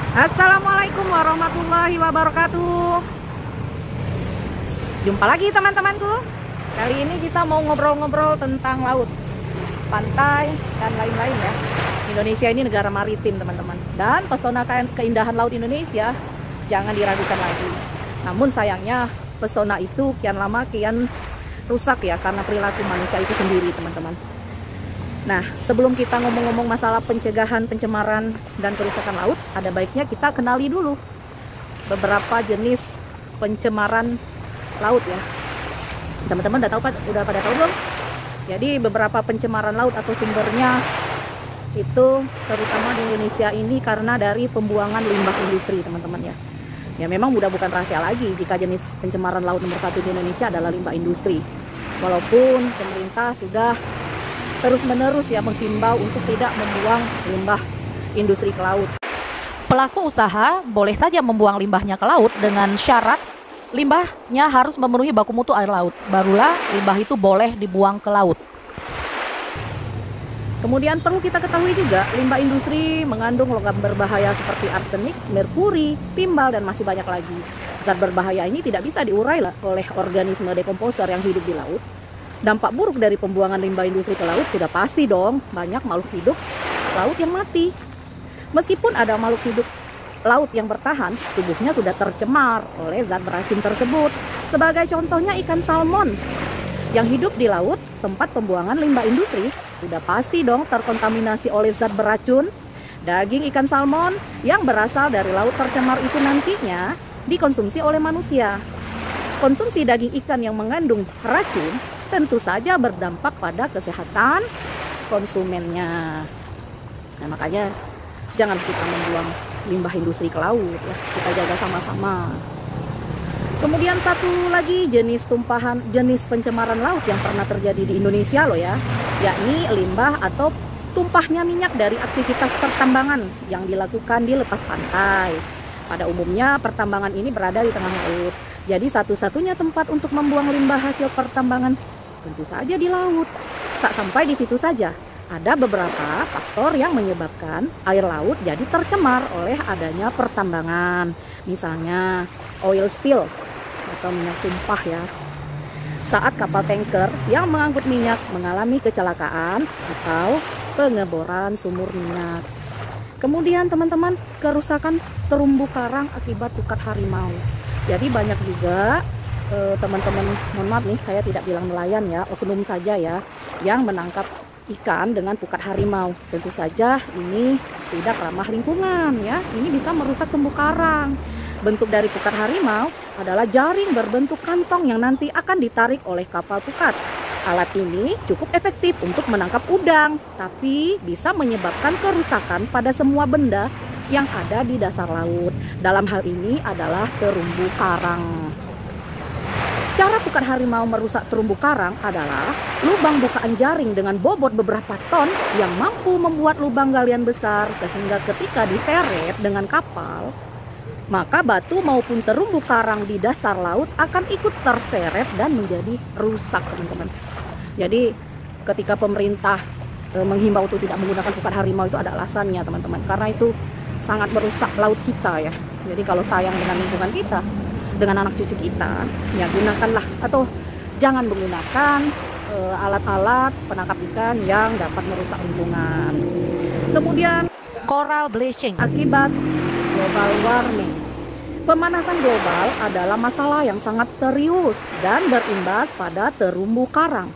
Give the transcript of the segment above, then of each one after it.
Assalamualaikum warahmatullahi wabarakatuh. Jumpa lagi teman-temanku. Kali ini kita mau ngobrol-ngobrol tentang laut, pantai, dan lain-lain ya. Indonesia ini negara maritim teman-teman. Dan pesona keindahan laut Indonesia jangan diragukan lagi. Namun sayangnya pesona itu kian lama kian rusak ya, karena perilaku manusia itu sendiri teman-teman. Nah, sebelum kita ngomong-ngomong masalah pencegahan pencemaran dan kerusakan laut, ada baiknya kita kenali dulu beberapa jenis pencemaran laut ya. Teman-teman udah pada tahu belum? Jadi beberapa pencemaran laut atau sumbernya itu terutama di Indonesia ini karena dari pembuangan limbah industri teman-teman ya. Ya memang bukan rahasia lagi jika jenis pencemaran laut nomor 1 di Indonesia adalah limbah industri. Walaupun pemerintah sudah terus-menerus ya menghimbau untuk tidak membuang limbah industri ke laut. Pelaku usaha boleh saja membuang limbahnya ke laut dengan syarat limbahnya harus memenuhi baku mutu air laut. Barulah limbah itu boleh dibuang ke laut. Kemudian perlu kita ketahui juga, limbah industri mengandung logam berbahaya seperti arsenik, merkuri, timbal, dan masih banyak lagi. Zat berbahaya ini tidak bisa diurai oleh organisme dekomposer yang hidup di laut. Dampak buruk dari pembuangan limbah industri ke laut sudah pasti dong, banyak makhluk hidup laut yang mati. Meskipun ada makhluk hidup laut yang bertahan, tubuhnya sudah tercemar oleh zat beracun tersebut. Sebagai contohnya ikan salmon yang hidup di laut tempat pembuangan limbah industri sudah pasti dong terkontaminasi oleh zat beracun. Daging ikan salmon yang berasal dari laut tercemar itu nantinya dikonsumsi oleh manusia. Konsumsi daging ikan yang mengandung racun tentu saja berdampak pada kesehatan konsumennya. Nah, makanya jangan kita membuang limbah industri ke laut ya. Kita jaga sama-sama. Kemudian satu lagi jenis pencemaran laut yang pernah terjadi di Indonesia loh ya, yakni limbah atau tumpahnya minyak dari aktivitas pertambangan yang dilakukan di lepas pantai. Pada umumnya pertambangan ini berada di tengah laut. Jadi satu-satunya tempat untuk membuang limbah hasil pertambangan tentu saja di laut. Tak sampai di situ saja, ada beberapa faktor yang menyebabkan air laut jadi tercemar oleh adanya pertambangan. Misalnya oil spill atau minyak tumpah ya. Saat kapal tanker yang mengangkut minyak mengalami kecelakaan atau pengeboran sumur minyak. Kemudian teman-teman, kerusakan terumbu karang akibat pukat harimau. Jadi banyak juga teman-teman, mohon maaf nih saya tidak bilang nelayan ya, oknum saja ya, yang menangkap ikan dengan pukat harimau. Tentu saja ini tidak ramah lingkungan ya, ini bisa merusak terumbu karang. Bentuk dari pukat harimau adalah jaring berbentuk kantong yang nanti akan ditarik oleh kapal pukat. Alat ini cukup efektif untuk menangkap udang, tapi bisa menyebabkan kerusakan pada semua benda yang ada di dasar laut. Dalam hal ini adalah terumbu karang. Cara pukat harimau merusak terumbu karang adalah lubang bukaan jaring dengan bobot beberapa ton yang mampu membuat lubang galian besar sehingga ketika diseret dengan kapal, maka batu maupun terumbu karang di dasar laut akan ikut terseret dan menjadi rusak teman-teman. Jadi ketika pemerintah menghimbau untuk tidak menggunakan pukat harimau itu ada alasannya teman-teman, karena itu sangat merusak laut kita ya. Jadi kalau sayang dengan lingkungan kita, dengan anak cucu kita, ya gunakanlah atau jangan menggunakan alat-alat penangkap ikan yang dapat merusak lingkungan. Kemudian Coral bleaching akibat global warming. Pemanasan global adalah masalah yang sangat serius dan berimbas pada terumbu karang.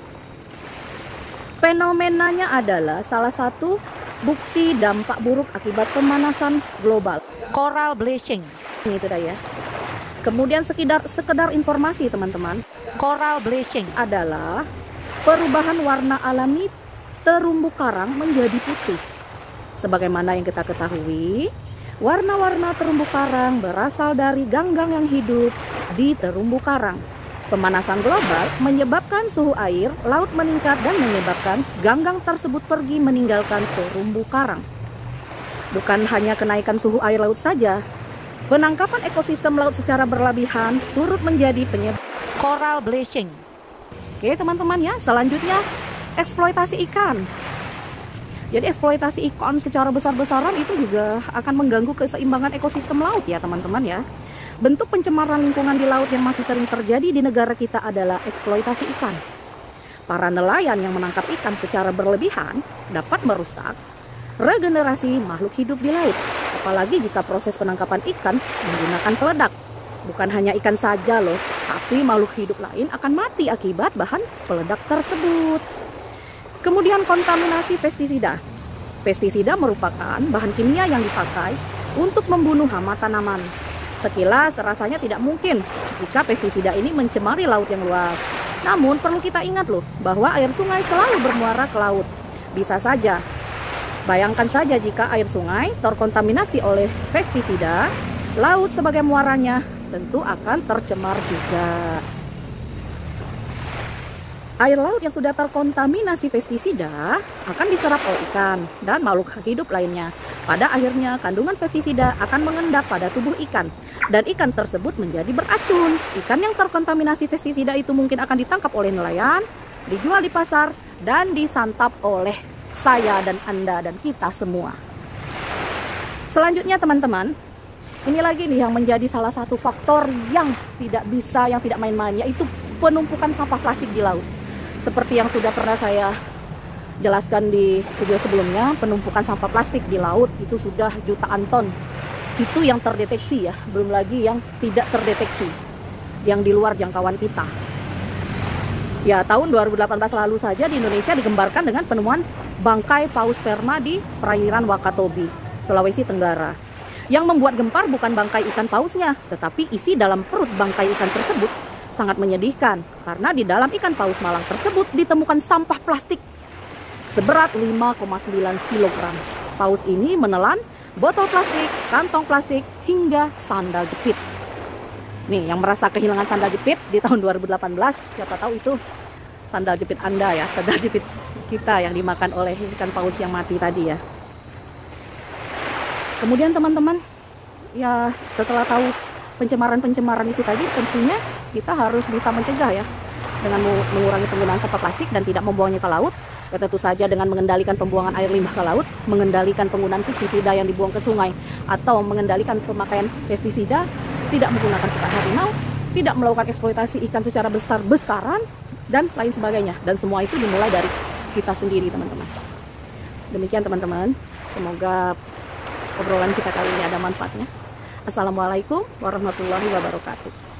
Fenomenanya adalah salah satu bukti dampak buruk akibat pemanasan global. Coral bleaching. Ini dah ya. Kemudian sekedar informasi teman-teman, Coral bleaching adalah perubahan warna alami terumbu karang menjadi putih. Sebagaimana yang kita ketahui, warna-warna terumbu karang berasal dari ganggang yang hidup di terumbu karang. Pemanasan global menyebabkan suhu air laut meningkat dan menyebabkan ganggang tersebut pergi meninggalkan terumbu karang. Bukan hanya kenaikan suhu air laut saja, penangkapan ekosistem laut secara berlebihan turut menjadi penyebab coral bleaching. Oke teman-teman ya, selanjutnya eksploitasi ikan. Jadi eksploitasi ikan secara besar-besaran itu juga akan mengganggu keseimbangan ekosistem laut ya teman-teman ya. Bentuk pencemaran lingkungan di laut yang masih sering terjadi di negara kita adalah eksploitasi ikan. Para nelayan yang menangkap ikan secara berlebihan dapat merusak regenerasi makhluk hidup di laut. Apalagi jika proses penangkapan ikan menggunakan peledak. Bukan hanya ikan saja loh, tapi makhluk hidup lain akan mati akibat bahan peledak tersebut. Kemudian kontaminasi pestisida. Pestisida merupakan bahan kimia yang dipakai untuk membunuh hama tanaman. Sekilas rasanya tidak mungkin jika pestisida ini mencemari laut yang luas. Namun perlu kita ingat loh bahwa air sungai selalu bermuara ke laut. Bisa saja. Bayangkan saja jika air sungai terkontaminasi oleh pestisida, laut sebagai muaranya tentu akan tercemar juga. Air laut yang sudah terkontaminasi pestisida akan diserap oleh ikan dan makhluk hidup lainnya. Pada akhirnya kandungan pestisida akan mengendap pada tubuh ikan dan ikan tersebut menjadi beracun. Ikan yang terkontaminasi pestisida itu mungkin akan ditangkap oleh nelayan, dijual di pasar, dan disantap oleh saya dan Anda dan kita semua. Selanjutnya teman-teman, ini lagi nih yang menjadi salah satu faktor yang tidak main-main, yaitu penumpukan sampah plastik di laut. Seperti yang sudah pernah saya jelaskan di video sebelumnya, penumpukan sampah plastik di laut itu sudah jutaan ton. Itu yang terdeteksi ya, belum lagi yang tidak terdeteksi, yang di luar jangkauan kita. Ya, tahun 2018 lalu saja di Indonesia digembarkan dengan penemuan bangkai paus sperma di perairan Wakatobi, Sulawesi Tenggara. Yang membuat gempar bukan bangkai ikan pausnya, tetapi isi dalam perut bangkai ikan tersebut. Sangat menyedihkan karena di dalam ikan paus malang tersebut ditemukan sampah plastik seberat 5,9 kg. Paus ini menelan botol plastik, kantong plastik, hingga sandal jepit. Nih, yang merasa kehilangan sandal jepit di tahun 2018, siapa tahu itu sandal jepit Anda ya, sandal jepit kita yang dimakan oleh ikan paus yang mati tadi ya. Kemudian teman-teman, ya setelah tahu pencemaran-pencemaran itu tadi, tentunya kita harus bisa mencegah ya dengan mengurangi penggunaan sampah plastik dan tidak membuangnya ke laut. Ya, tentu saja dengan mengendalikan pembuangan air limbah ke laut, mengendalikan penggunaan pestisida yang dibuang ke sungai, atau mengendalikan pemakaian pestisida, tidak menggunakan ikan harimau, tidak melakukan eksploitasi ikan secara besar-besaran, dan lain sebagainya. Dan semua itu dimulai dari kita sendiri teman-teman. Demikian teman-teman, semoga obrolan kita kali ini ada manfaatnya. Assalamualaikum warahmatullahi wabarakatuh.